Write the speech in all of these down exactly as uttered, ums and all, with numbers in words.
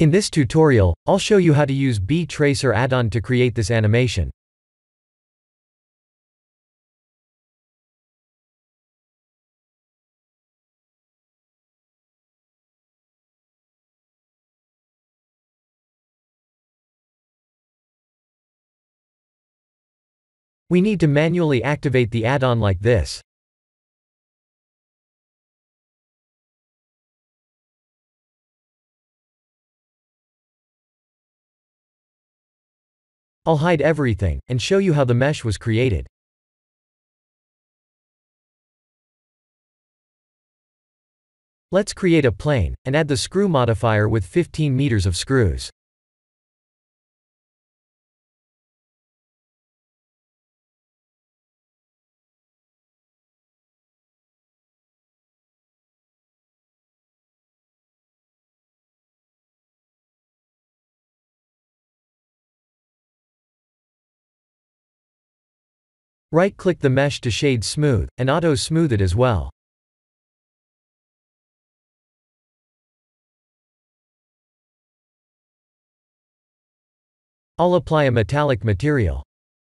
In this tutorial, I'll show you how to use B-Tracer add-on to create this animation. We need to manually activate the add-on like this. I'll hide everything, and show you how the mesh was created. Let's create a plane, and add the screw modifier with fifteen meters of screws. Right-click the mesh to shade smooth, and auto-smooth it as well. I'll apply a metallic material.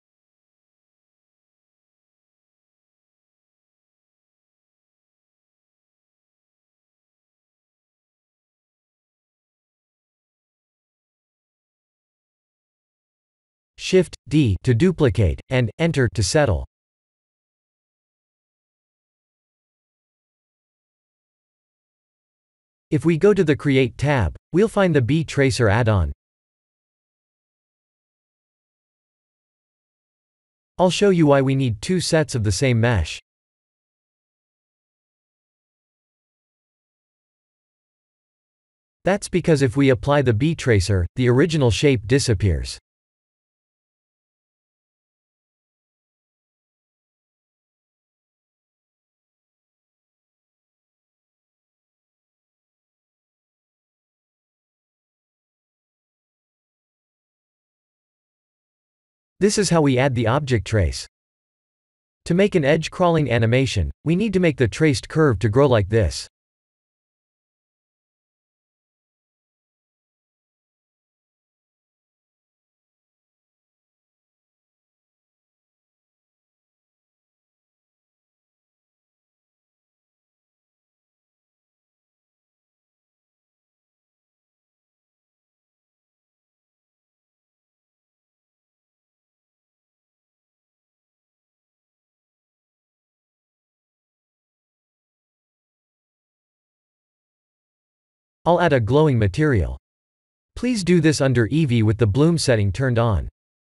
Shift D to duplicate, and Enter to settle. If we go to the Create tab, we'll find the B-Tracer add-on. I'll show you why we need two sets of the same mesh. That's because if we apply the B-Tracer, the original shape disappears. This is how we add the object trace. To make an edge crawling animation, we need to make the traced curve to grow like this. I'll add a glowing material. Please do this under Eevee with the bloom setting turned on.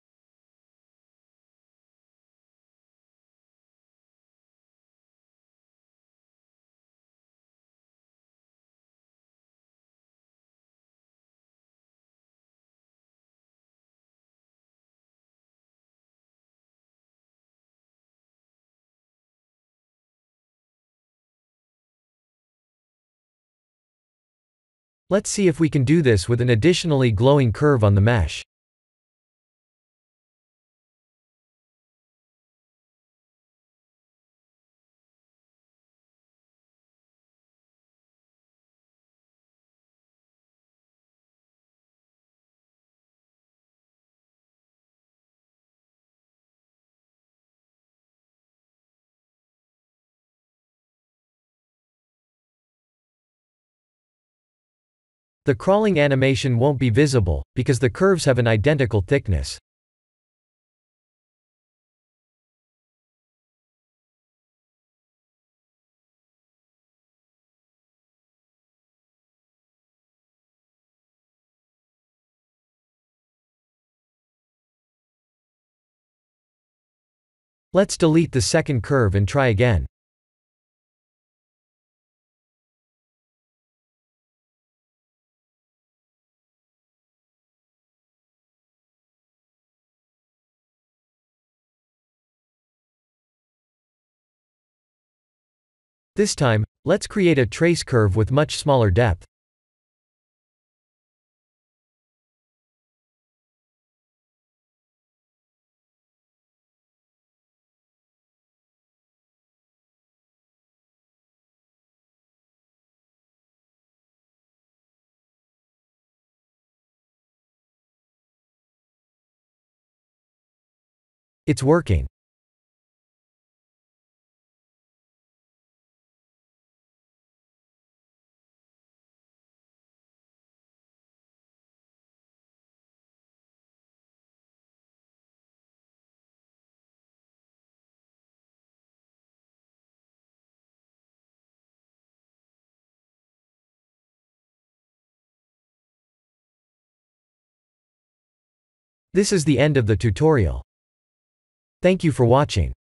Let's see if we can do this with an additionally glowing curve on the mesh. The crawling animation won't be visible, because the curves have an identical thickness. Let's delete the second curve and try again. This time, let's create a trace curve with much smaller depth. It's working. This is the end of the tutorial. Thank you for watching.